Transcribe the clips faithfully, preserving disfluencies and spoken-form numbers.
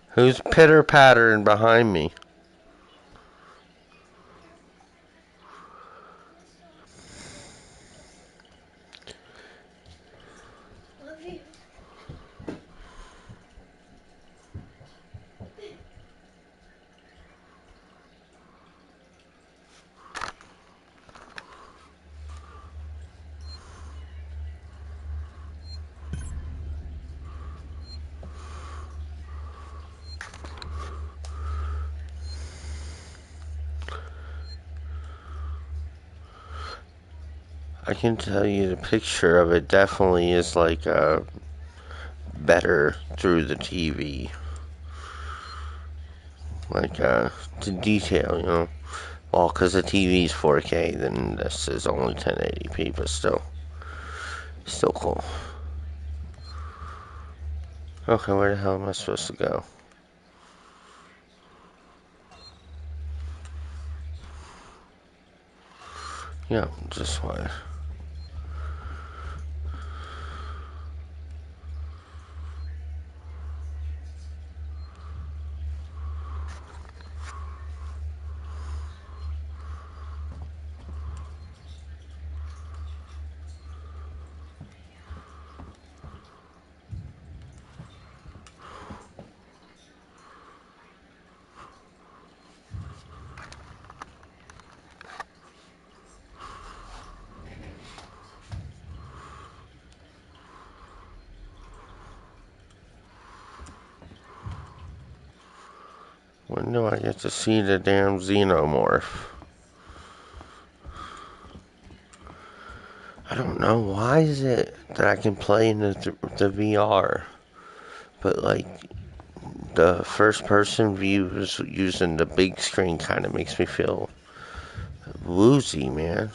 Who's pitter-pattering behind me? I can tell you the picture of it definitely is like uh, better through the T V. Like uh, to detail, you know. Well, because the T V's four K, then this is only ten eighty p, but still, still cool. Okay, where the hell am I supposed to go? Yeah, just what? When do I get to see the damn xenomorph? I don't know. Why is it that I can play in the, the V R, but like the first person views using the big screen kind of makes me feel woozy, man.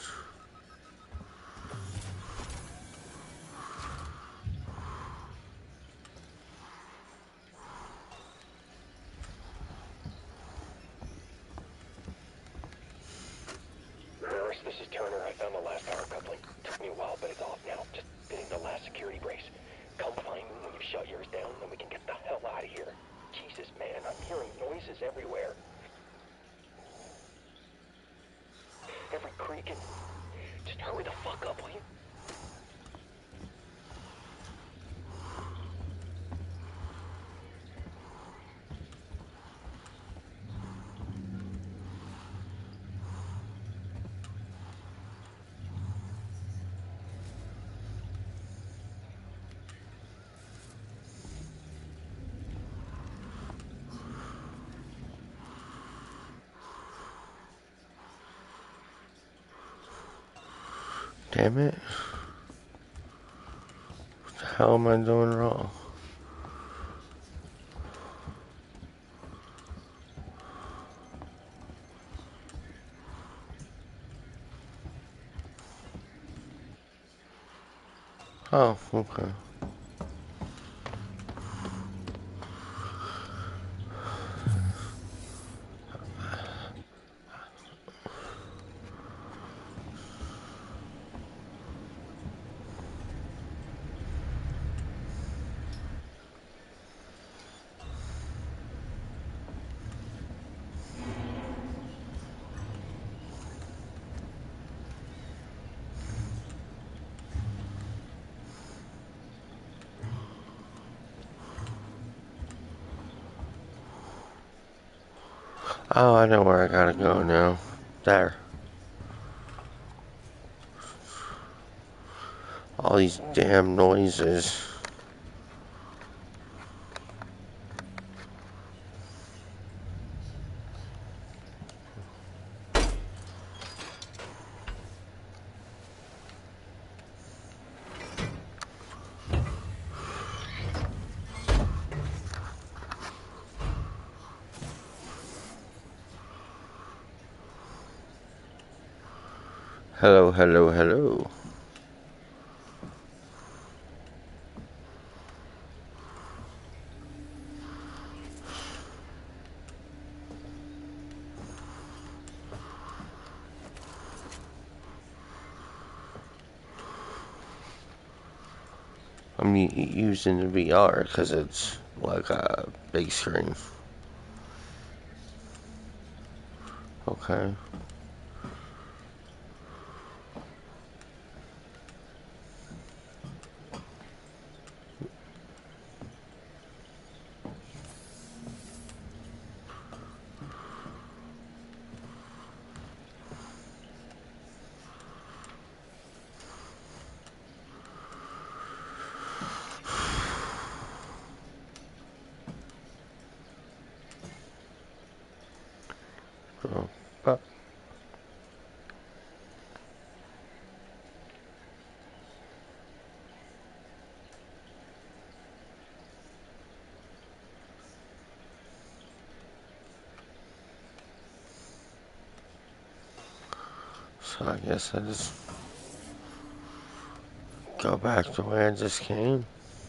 Nurse, this is Turner. I found the last power coupling. Took me a while, but it's off now. Just fitting the last security brace. Come find me when you shut yours down, then we can get the hell out of here. Jesus, man, I'm hearing noises everywhere. Every creak and... Just hurry the fuck up, will you? Damn it. What the hell am I doing wrong? Oh, okay. Oh, I know where I gotta go now. There. All these damn noises. Hello, hello, hello. I'm using the V R because it's like a big screen. Okay. Oh, but so I guess I just go back to where I just came.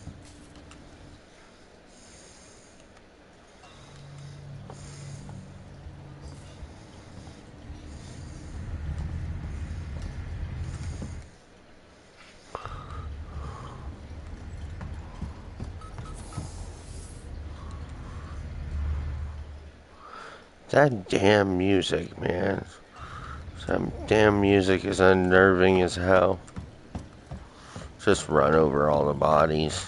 That damn music, man. That damn music is unnerving as hell. Just run over all the bodies.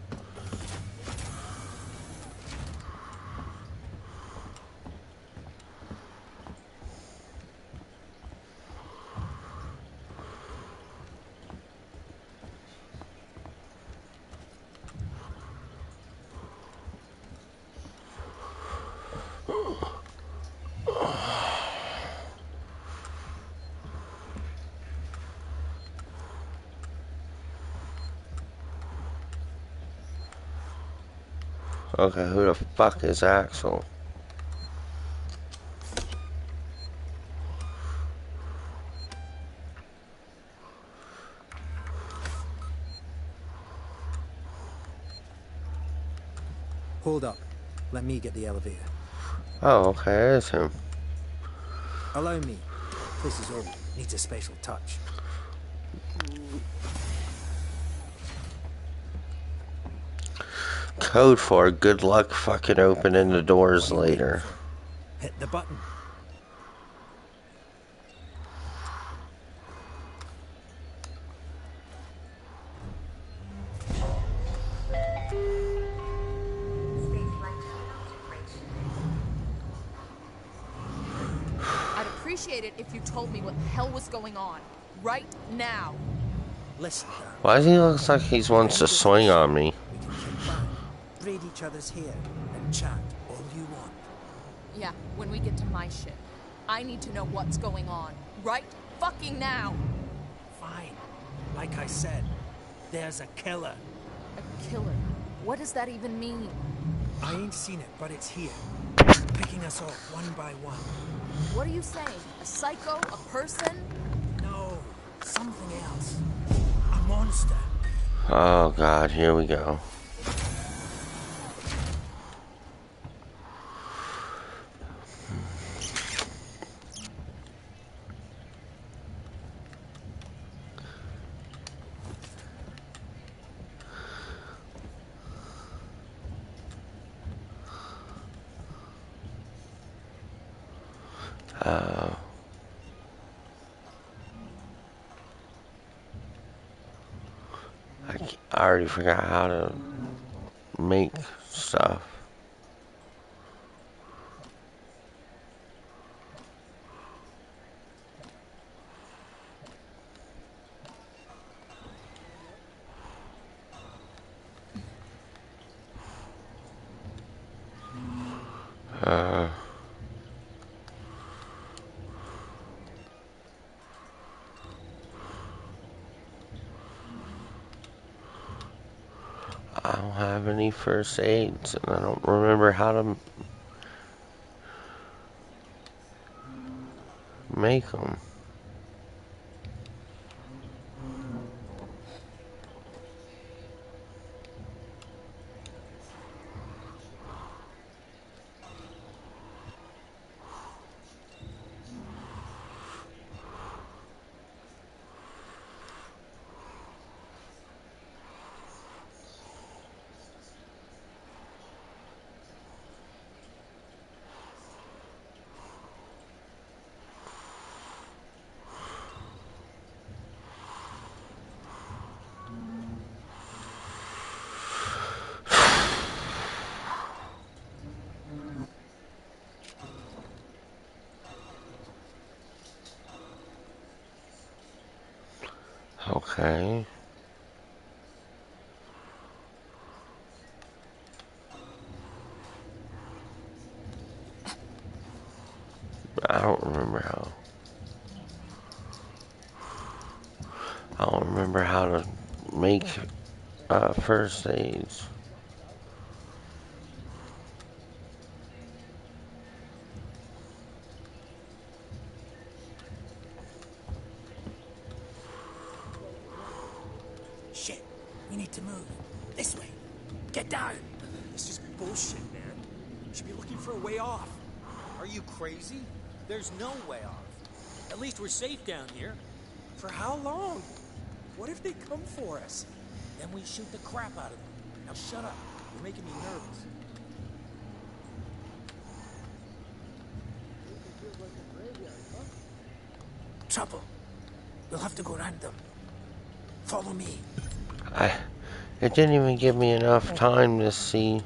Okay, who the fuck is Axel? Hold up. Let me get the elevator. Oh, okay, it's him. Allow me. Place is old. Needs a special touch. Code for good luck fucking opening the doors What are you waiting later. for? Hit the button. I'd appreciate it if you told me what the hell was going on. Right now. Listen, Dan. Why does he look like he wants to swing on me? We can kick back, braid each other's hair, and chat all you want. Yeah, when we get to my ship. I need to know what's going on. Right fucking now. Fine. Like I said, there's a killer. A killer? What does that even mean? I ain't seen it, but it's here. Picking us off one by one. What are you saying? A psycho? A person? No, something else. A monster. Oh god, here we go. Uh, I, I already forgot how to make stuff. Uh, I don't have any first aids, and I don't remember how to make them. Okay. I don't remember how. I don't remember how to make uh, first aids. Shit. We need to move. This way. Get down. It's just bullshit, man. You should be looking for a way off. Are you crazy? There's no way off. At least we're safe down here. For how long? What if they come for us? Then we shoot the crap out of them. Now shut up. You're making me nervous. Trouble. We'll have to go around them. Follow me. I. It didn't even give me enough time to see.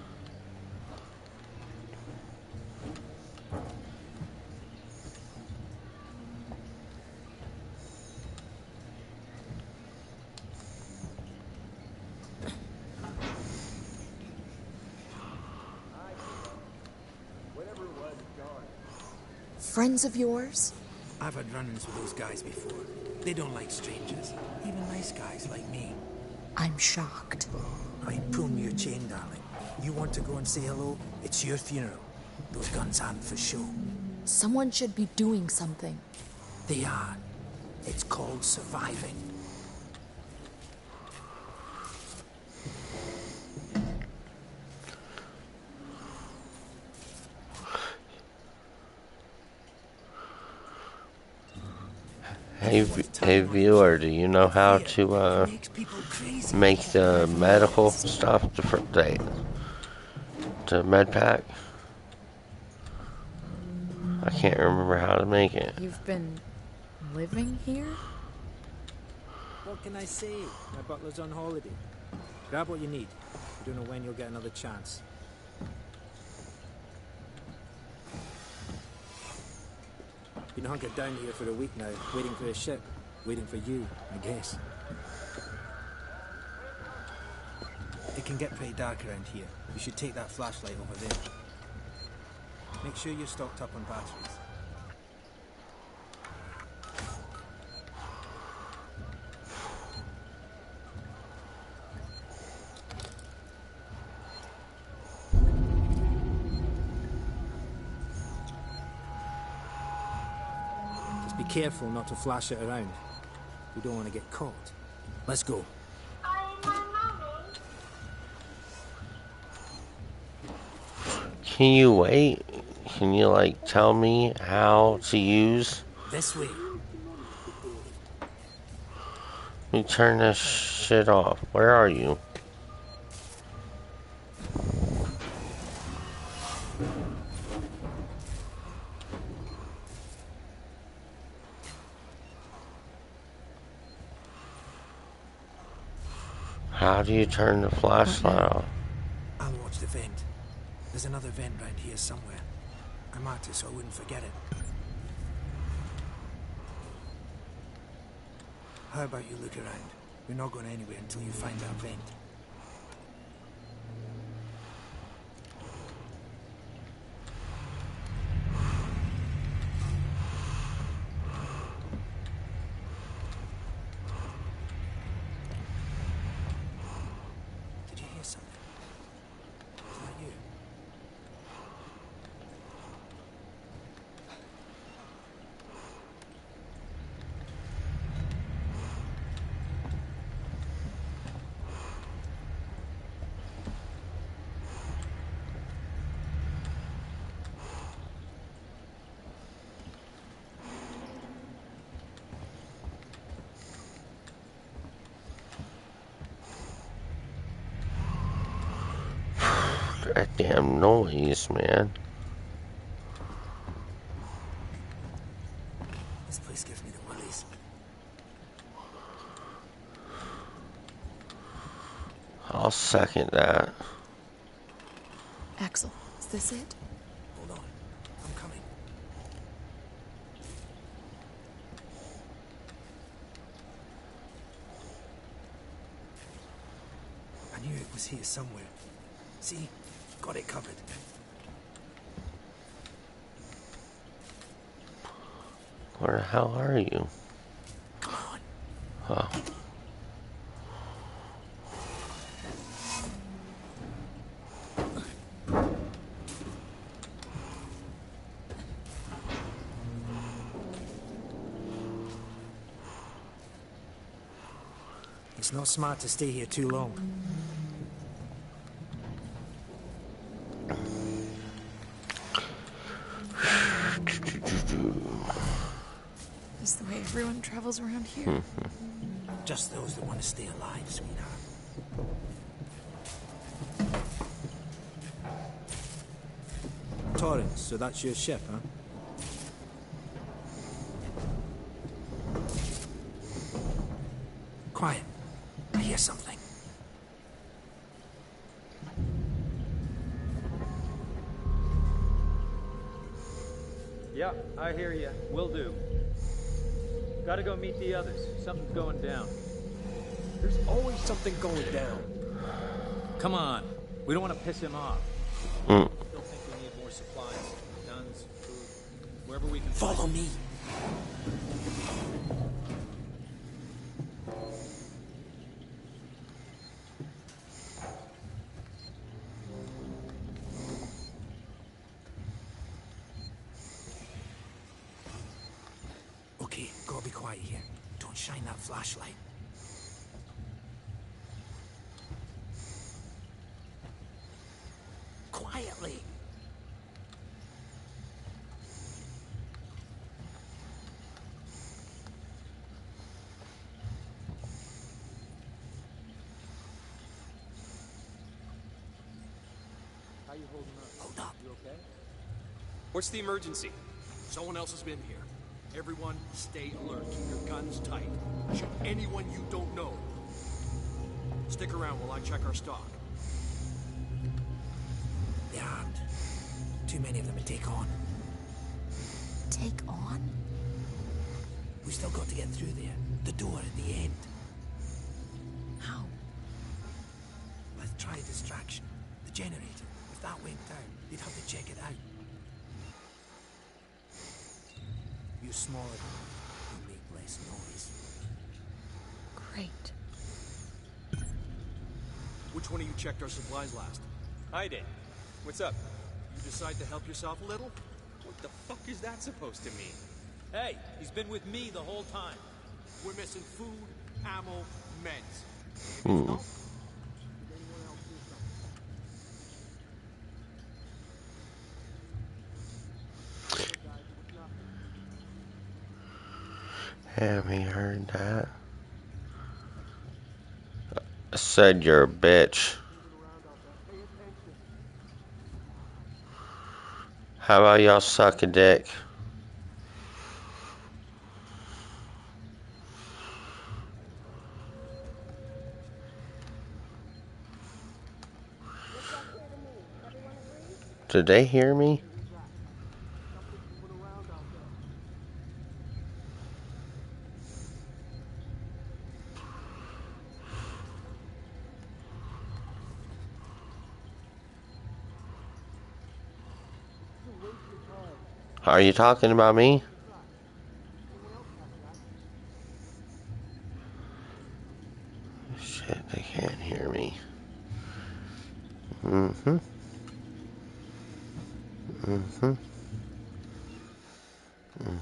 Friends of yours? I've had run-ins with those guys before. They don't like strangers. Even nice guys like me. I'm shocked. I pull me your chain, darling. You want to go and say hello? It's your funeral. Those guns aren't for show. Someone should be doing something. They are. It's called surviving. Hey, hey viewer, do you know how to uh, make the medical stuff to the to med pack? I can't remember how to make it. You've been living here? What can I say? My butler's on holiday. Grab what you need. You don't know when you'll get another chance. Been hunkered down here for a week now, waiting for a ship. Waiting for you, I guess. It can get pretty dark around here. You should take that flashlight over there. Make sure you're stocked up on batteries. Just be careful not to flash it around. We don't want to get caught. Let's go. Can you wait? Can you like tell me how to use? This way. Let me turn this shit off. Where are you? How do you turn the flashlight off? I'll watch the vent. There's another vent round here somewhere. I marked it so I wouldn't forget it. How about you look around? We're not going anywhere until you find that vent. Did you hear something? Was that you? That damn noise, man. This place gives me the willies. I'll second that. Axel, is this it? Hold on. I'm coming. was here somewhere. See? Got it covered. Where the hell are you? Come on. Oh. It's not smart to stay here too long. Is the way everyone travels around here? Just those that want to stay alive, sweetheart. Torrance, so that's your ship, huh? Quiet. I hear something. Yeah, I hear you. Will do. Gotta go meet the others. Something's going down. There's always something going down. Come on. We don't want to piss him off. Mm. Still think we need more supplies, guns, food, wherever we can Follow me. Okay, gotta be quiet here. Don't shine that flashlight. Quietly. How you holding up? Hold up. You okay? What's the emergency? Someone else has been here. Everyone, stay alert. Keep your guns tight. Shoot anyone you don't know. Stick around while I check our stock. They're armed. Too many of them to take on. Take on? We still got to get through there. The door at the end. How? Let's try a distraction. The generator. If that went down, they'd have to check it out. You're smaller than me. You make less noise. Great. Which one of you checked our supplies last? I did. What's up? You decide to help yourself a little? What the fuck is that supposed to mean? Hey, he's been with me the whole time. We're missing food, ammo, meds. Hmm. Have you heard that? I said you're a bitch. How about y'all suck a dick? Did they hear me? Are you talking about me? Shit, they can't hear me. Mm-hmm. Mm-hmm. Mm.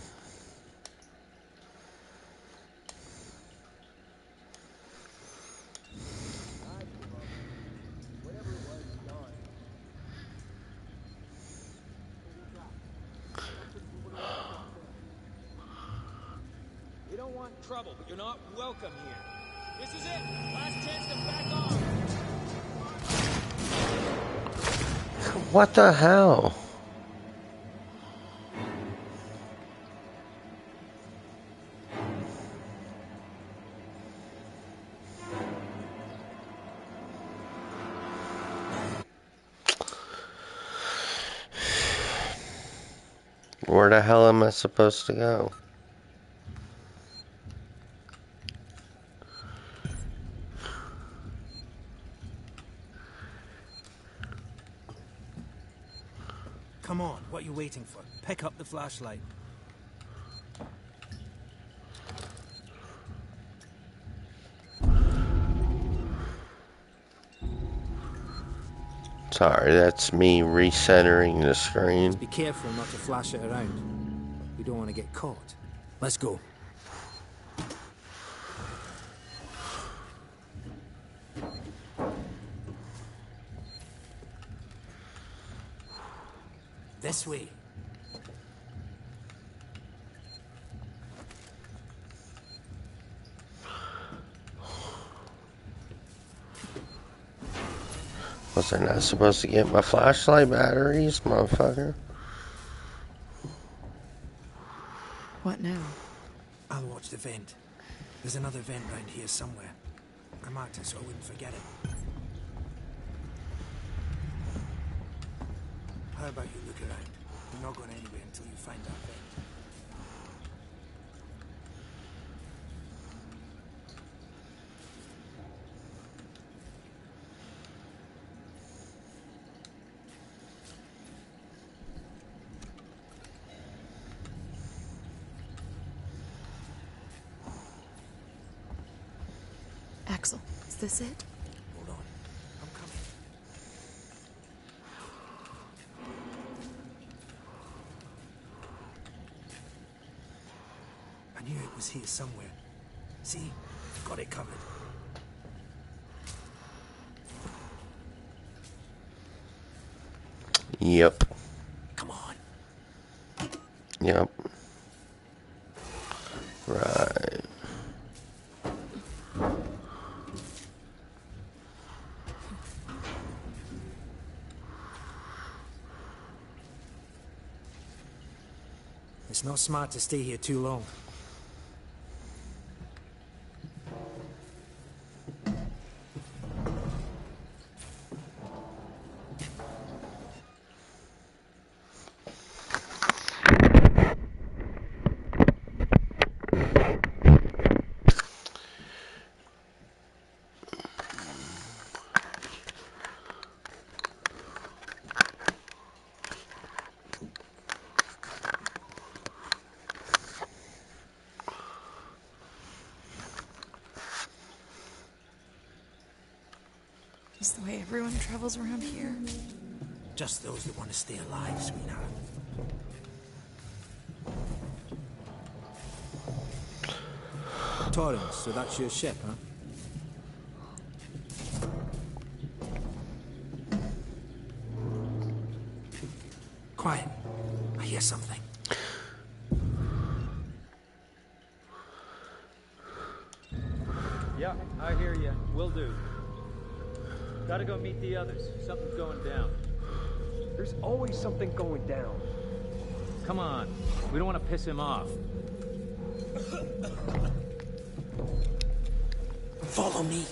We don't want trouble, but you're not welcome here. This is it. Last chance to back off. What the hell? Where the hell am I supposed to go? Come on, what are you waiting for? Pick up the flashlight. Sorry, that's me recentering the screen. Be careful not to flash it around. We don't want to get caught. Let's go. This way. Was I not supposed to get my flashlight batteries, motherfucker? What now? I'll watch the vent. There's another vent round here somewhere. I marked it so I wouldn't forget it. How about you look around? You're not going anywhere until you find that vent. Axel, is this it? Hold on. I'm coming. I knew it was here somewhere. See? Got it covered. Yep. Come on. Yep. Right. It's not smart to stay here too long. Is the way everyone travels around here? Just those that want to stay alive, sweetheart. Torrance, so that's your ship, huh? Quiet. I hear something. Yeah, I hear you. Will do. Gotta go meet the others. Something's going down. There's always something going down. Come on. We don't want to piss him off. Follow me.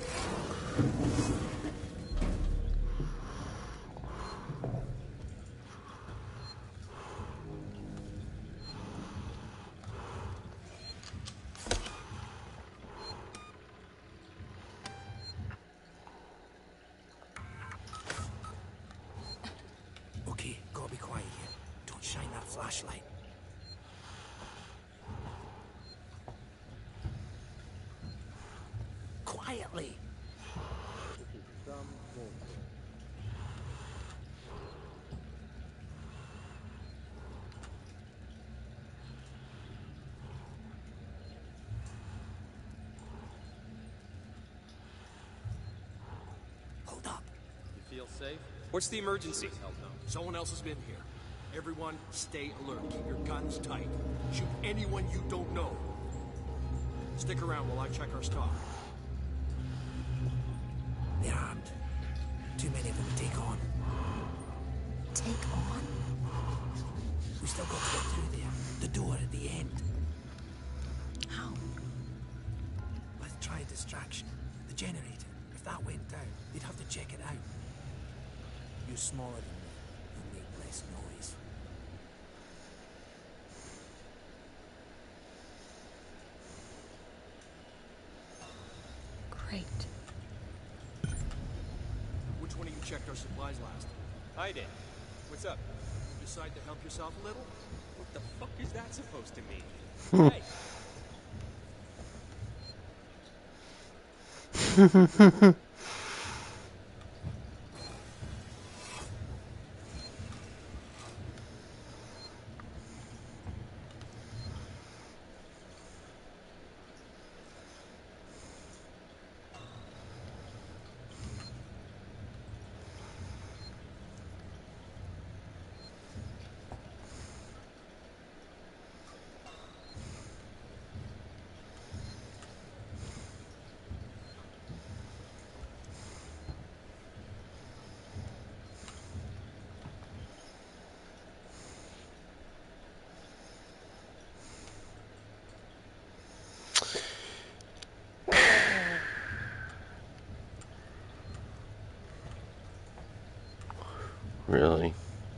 Okay, gotta be quiet here. Don't shine that flashlight. Quietly. Hold up. You feel safe? What's the emergency? Hell no. Someone else has been here. Everyone, stay alert. Keep your guns tight. Shoot anyone you don't know. Stick around while I check our stock. They're armed. Too many of them to take on. Take on? We still got to get through there. The door at the end. How? Let's try a distraction. The generator. If that went down, they'd have to check it out. You're smaller than me. You'll make less noise. Great. Which one of you checked our supplies last? I did. What's up? decide to help yourself a little? What the fuck is that supposed to mean? Hey, Really?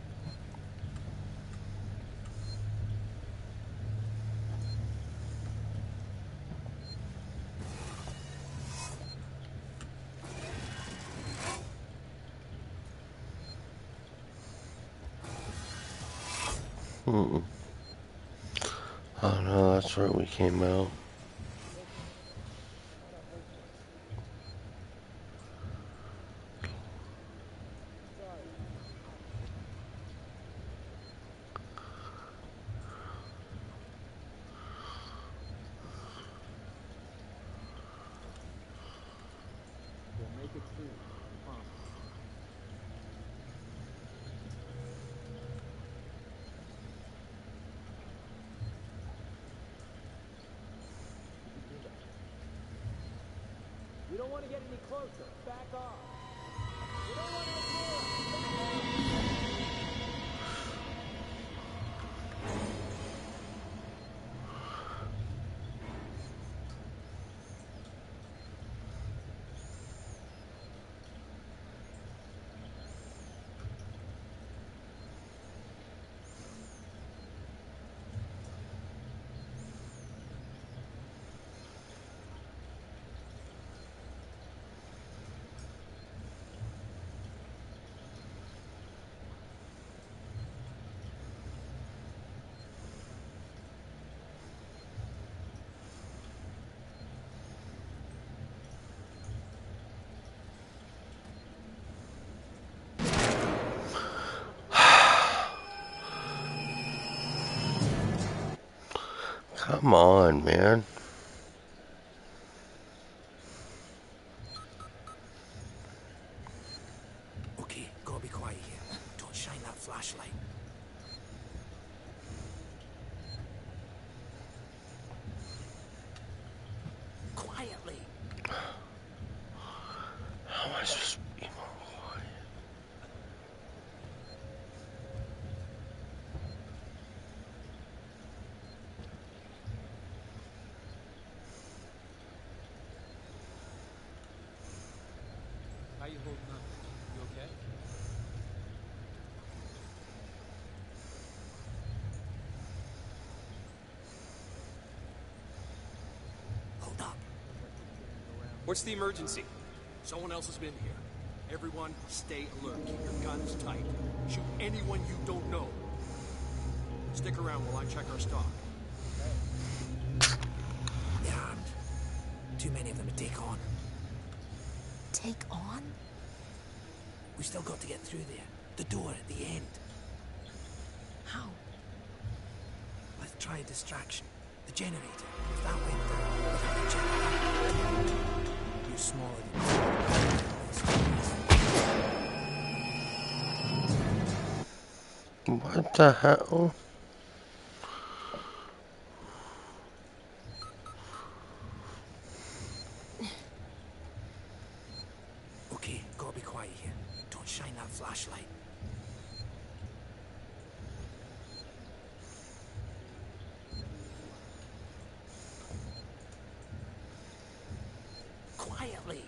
Hmm. Oh no, that's where we came out. We don't want to get any closer. Back off. We don't want to get Come on, man. Okay, gotta be quiet here. Don't shine that flashlight. Quietly. How am I supposed to be more quiet? how you holding up? You okay? Hold up. What's the emergency? Someone else has been here. Everyone, stay alert. Keep your guns tight. Shoot anyone you don't know. Stick around while I check our stock. They're armed. Too many of them to take on. Take on? We still got to get through there. The door at the end. How? Let's try a distraction. The generator. If that went down, we'd have to check it out. You're smaller than me. What the hell? Okay, gotta be quiet here. Don't shine that flashlight. Quietly.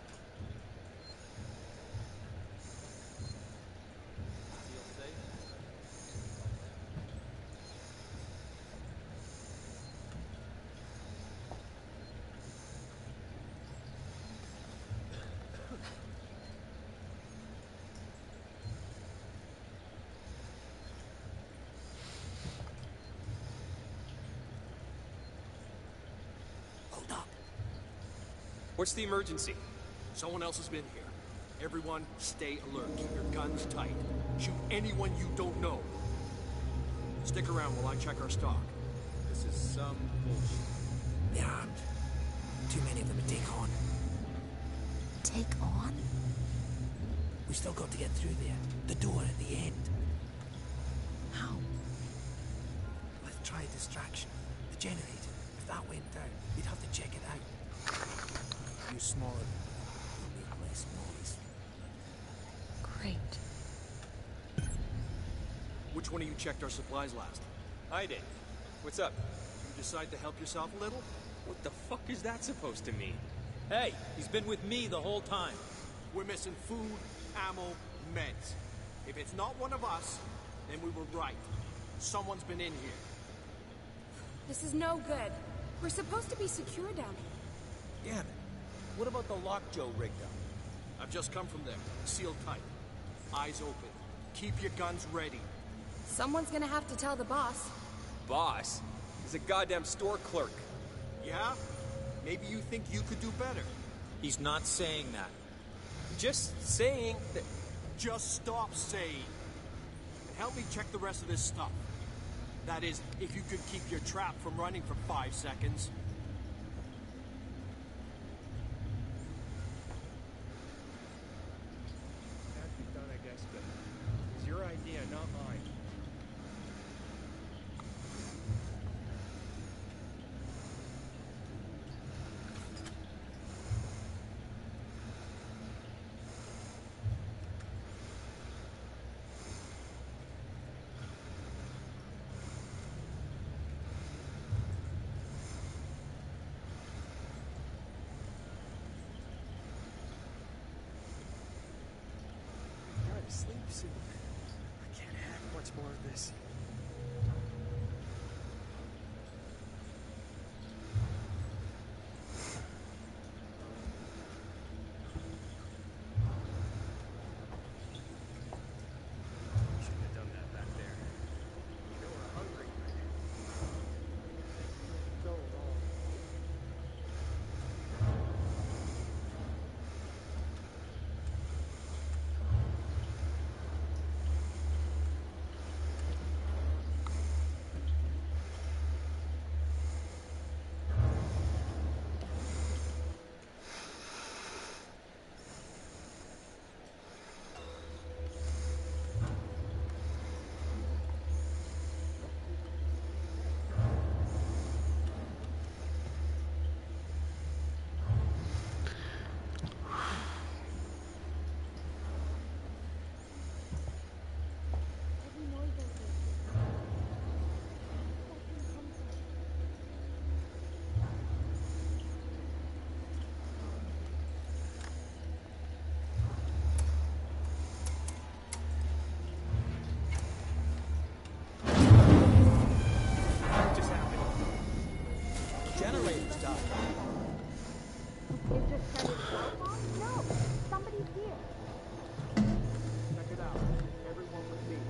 What's the emergency? Someone else has been here. Everyone, stay alert. Keep your guns tight. Shoot anyone you don't know. Stick around while I check our stock. This is some bullshit. They're armed. Too many of them to take on. Take on? We still got to get through there. The door at the end. How? Let's try a distraction. The generator. If that went down, we'd have to check it out. Use smaller than me. You'll make less noise. Great. Which one of you checked our supplies last? I did. What's up? You decide to help yourself a little? What the fuck is that supposed to mean? Hey, he's been with me the whole time. We're missing food, ammo, meds. If it's not one of us, then we were right. Someone's been in here. This is no good. We're supposed to be secure down here. Damn it. What about the lock Joe rigged up? I've just come from there. Sealed tight. Eyes open. Keep your guns ready. Someone's gonna have to tell the boss. Boss? He's a goddamn store clerk. Yeah? Maybe you think you could do better. He's not saying that. Just saying that... Just stop saying. And help me check the rest of this stuff. That is, if you could keep your trap from running for five seconds. That'd be done, I guess, but it's your idea, not mine. Gotta sleep soon. I can't have much more of this. Shouldn't have done that back there. You were hungry. So long. Every noise I hear. That can come from- What just happened? Generators died. It just started off? No, somebody's here. Check it out. Everyone with me.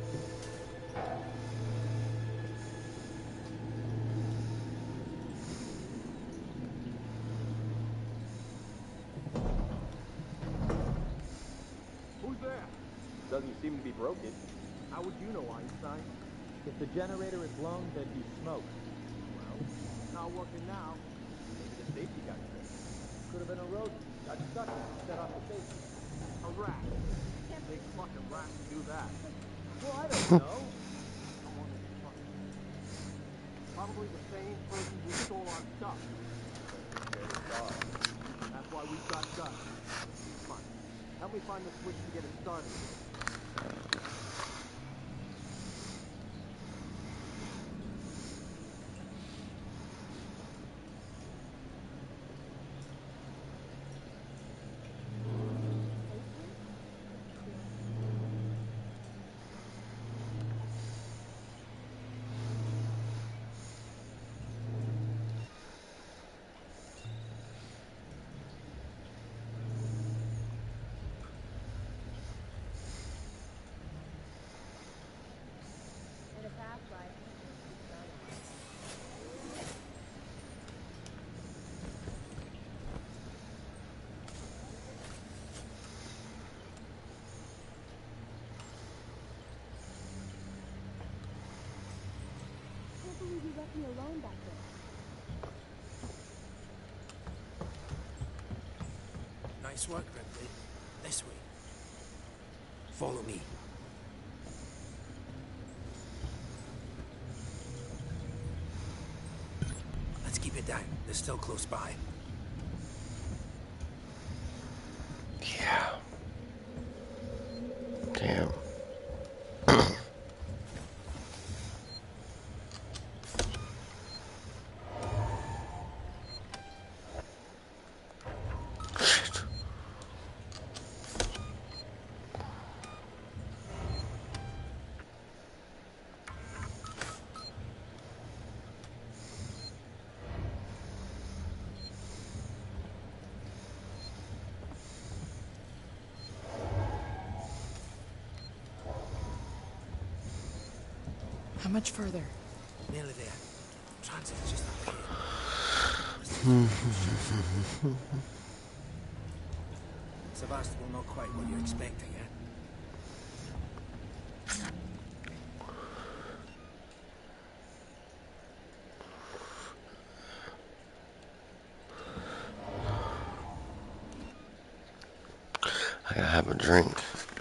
Who's there? Doesn't seem to be broken. How would you know, Einstein? If the generator is blown, there'd be smoke. Well, it's not working now. Maybe the safety got tripped. Could have been a rodent. Got stuck and set off the safety. A rat. Big fucking rat to do that. Well, I don't know. Someone is fucking. Probably the same person who stole our stuff. That's why we've got guns. Come on. Help me find the switch to get it started. doing back there? Nice work, Ripley. This way. Follow me. Let's keep it down. They're still close by. Yeah. Damn. Shit. How much further? Nearly there. Transit's just up ahead. Sevastopol, not quite what you're expecting, eh? I gotta have a drink.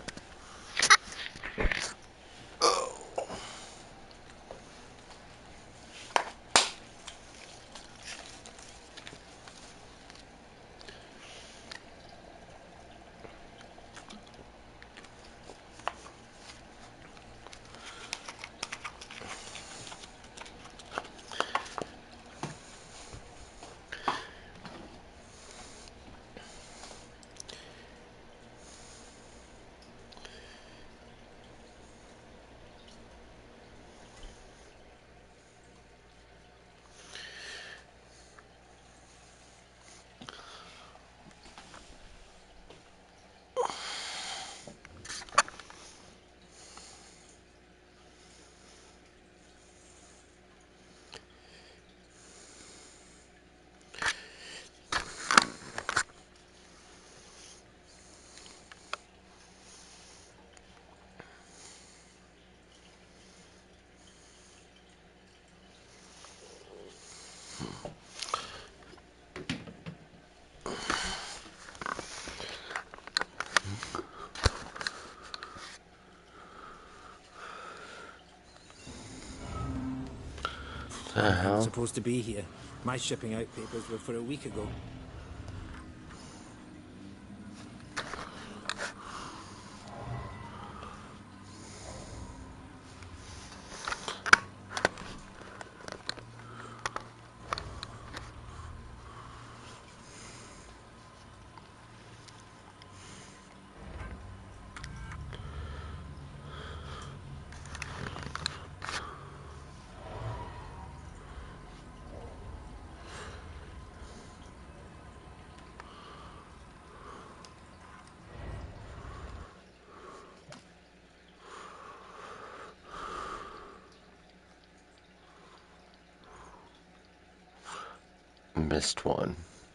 The hell? Supposed to be here. My shipping out papers were for a week ago. Missed one.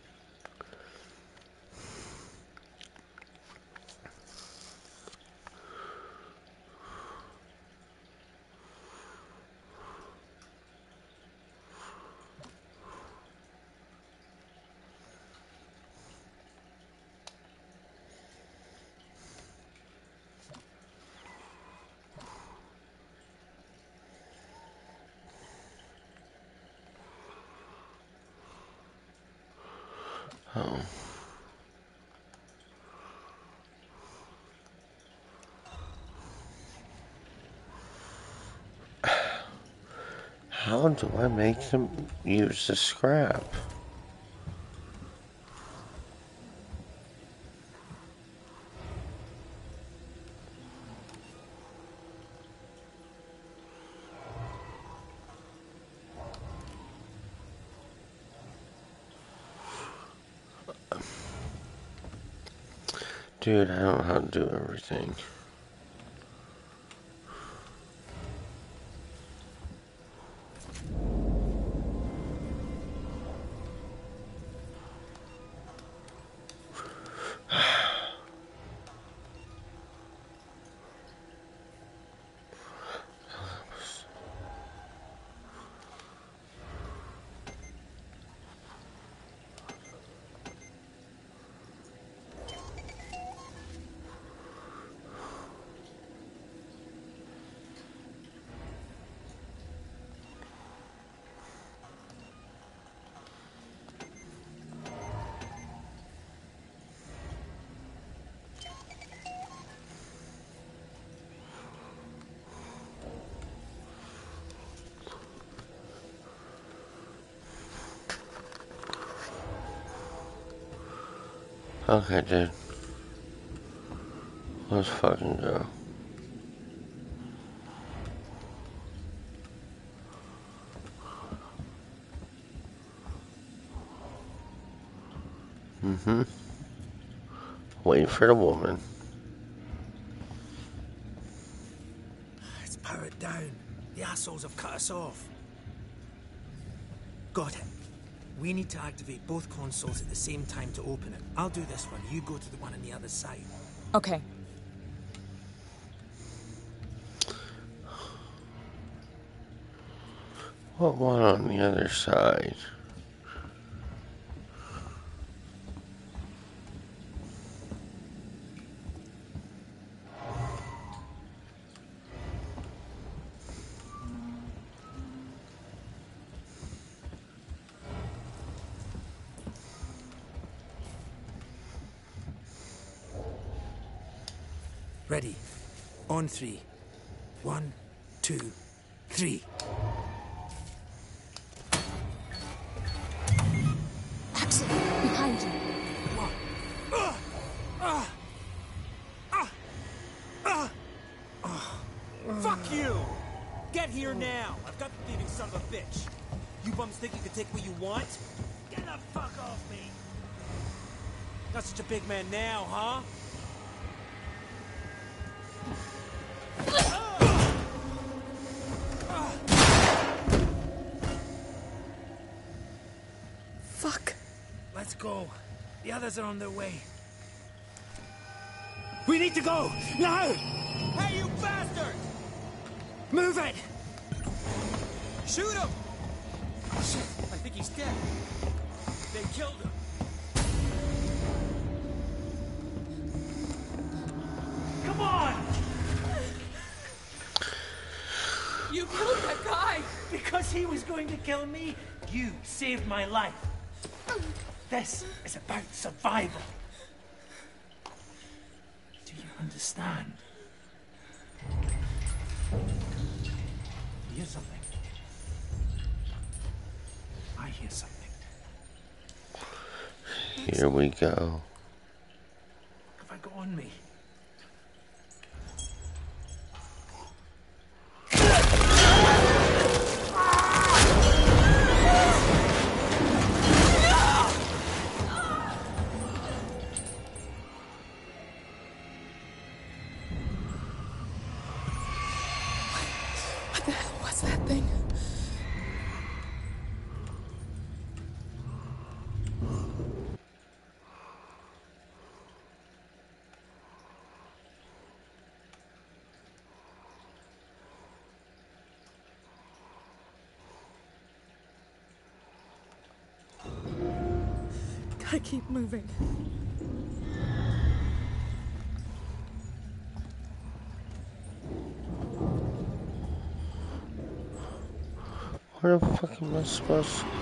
Oh. How do I make them use the scrap? Dude, I don't know how to do everything. Okay, dude. Let's fucking go. Mm-hmm. Wait for the woman. It's powered down. The assholes have cut us off. Got it. We need to activate both consoles at the same time to open it. I'll do this one. You go to the one on the other side. Okay. What one on the other side? Ready. On three. One, two, three. Axel, behind you. Uh, uh, uh, uh, uh. Fuck you! Get here now! I've got the thieving son of a bitch. You bums think you can take what you want? Get the fuck off me! Not such a big man now, huh? Fuck. Let's go. The others are on their way. We need to go! Now! Hey, you bastard! Move it! Shoot him! I think he's dead. They killed him. Come on! You killed that guy! Because he was going to kill me, you saved my life. This is about survival. Do you understand? You hear something? I hear something. Here we go. Have I got on me? What the hell was that thing? Gotta keep moving. Where the fuck am I supposed to...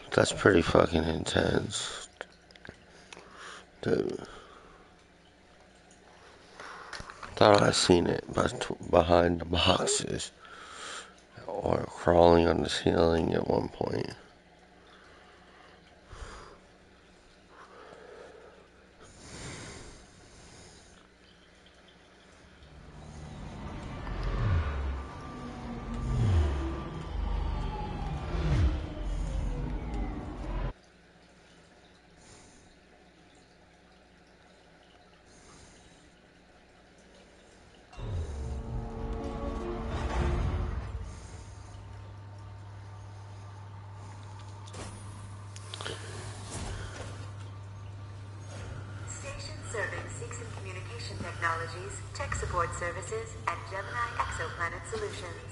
That's pretty fucking intense. Dude. Thought I seen it, but behind the boxes. Or crawling on the ceiling at one point. Serving Seegson Communication Technologies, Tech Support Services, and Gemini Exoplanet Solutions.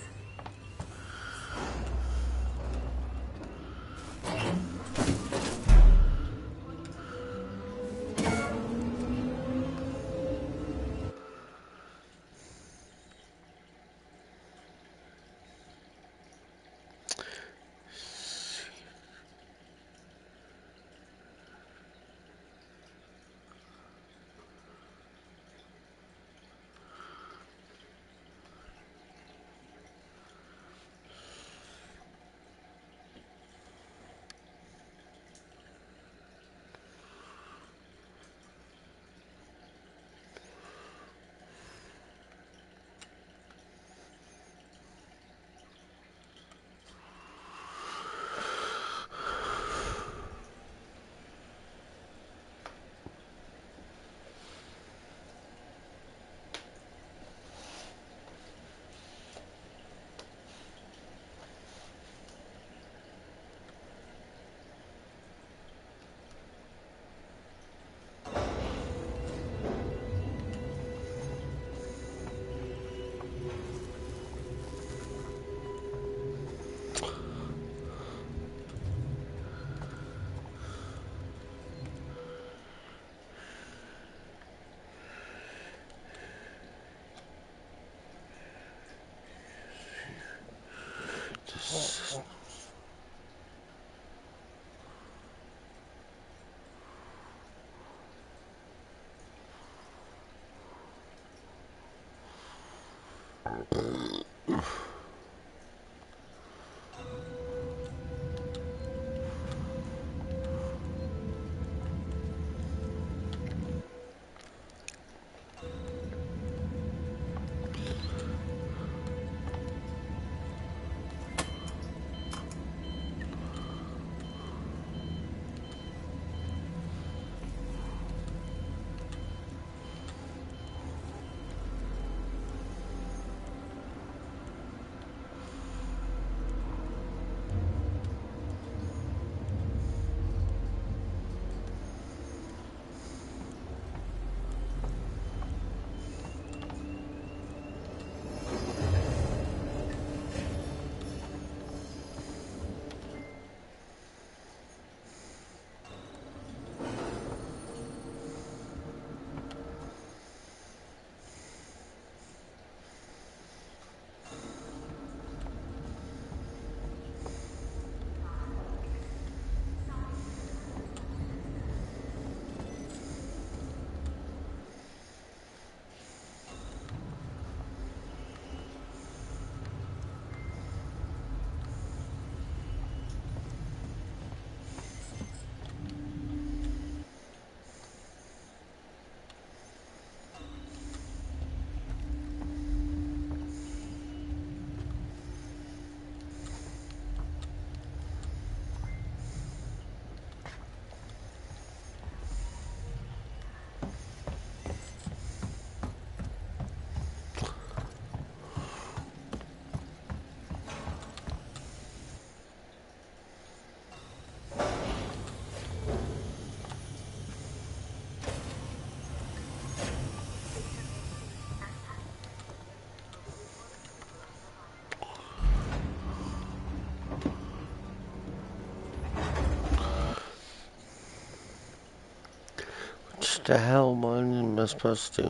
What the hell, man, am I supposed to?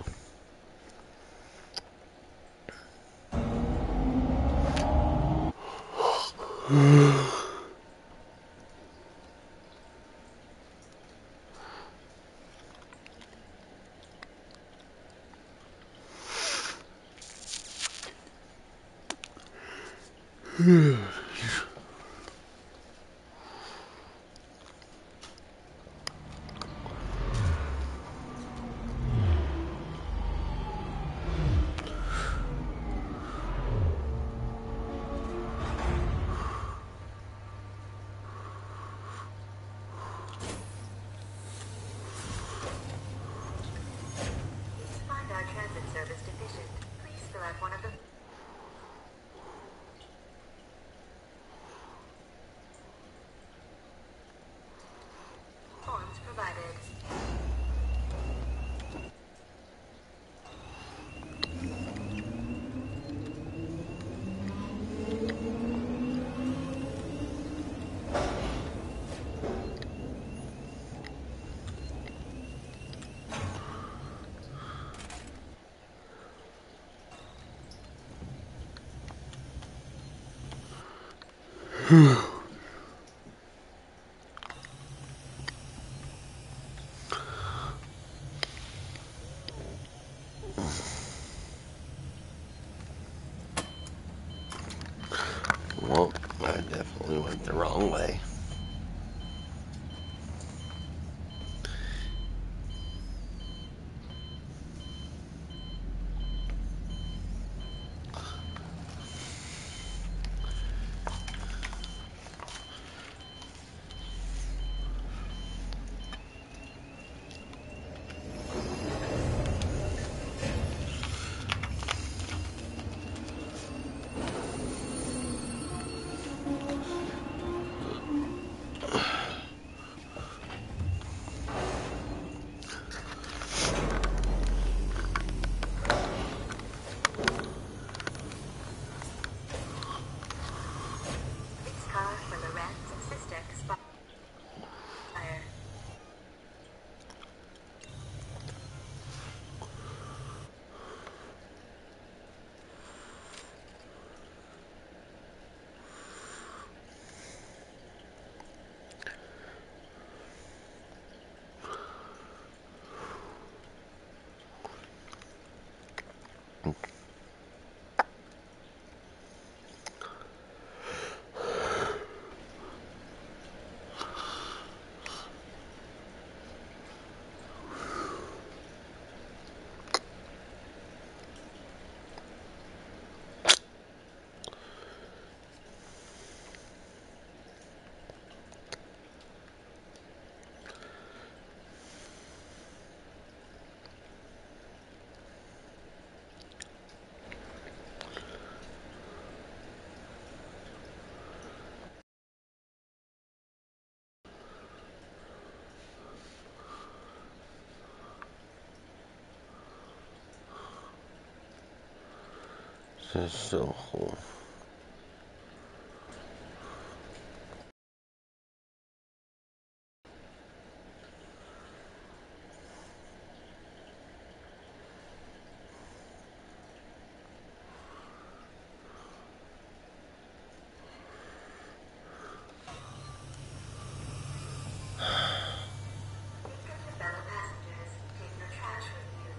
Find our transit service deficient. Please fill out one of the forms provided. Well, I definitely went the wrong way. This car for Lorenz Sister Expire. This is so cool. Fellow passengers, take your trash with you.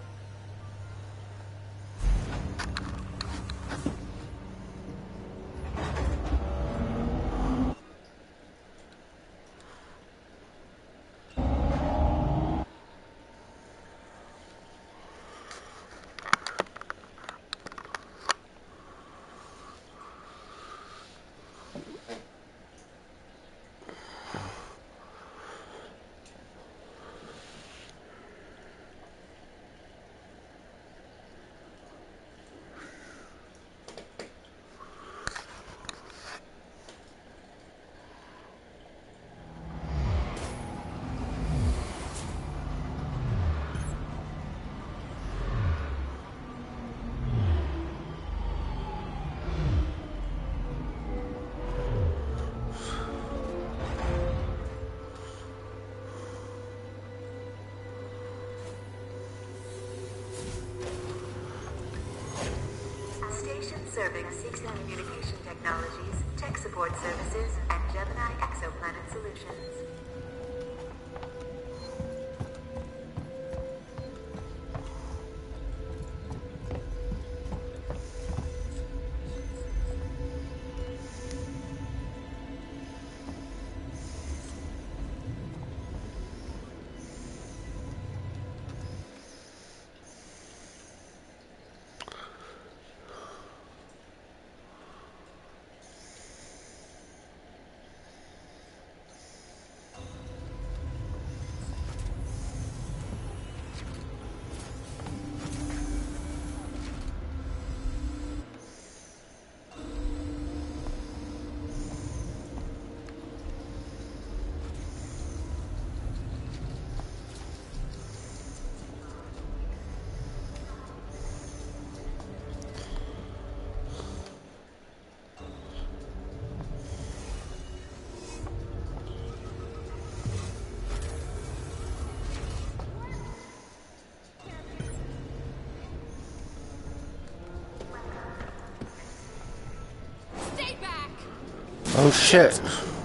Station serving Six Communication Technologies, Tech Support Services, and Gemini Exoplanet Solutions. Oh shit.